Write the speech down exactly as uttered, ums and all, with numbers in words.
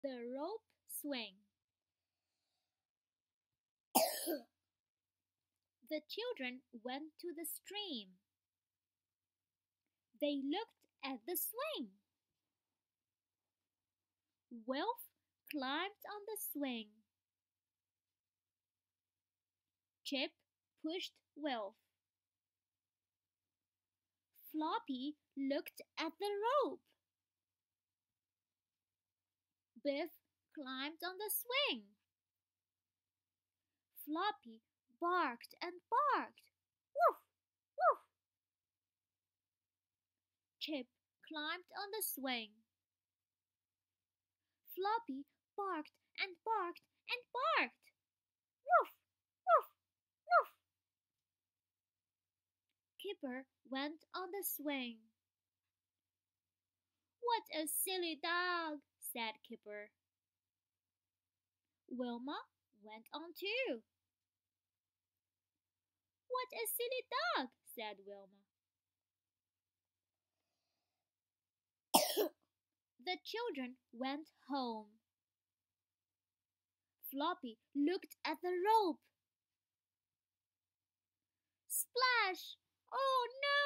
The rope swing. The children went to the stream. They looked at the swing. Wilf climbed on the swing. Chip pushed Wilf. Floppy looked at the rope. Biff climbed on the swing. Floppy barked and barked. Woof! Woof! Chip climbed on the swing. Floppy barked and barked and barked. Woof! Woof! Woof! Kipper went on the swing. "What a silly dog," said Kipper. Wilma went on too. "What a silly dog," said Wilma. The children went home. Floppy looked at the rope. Splash! Oh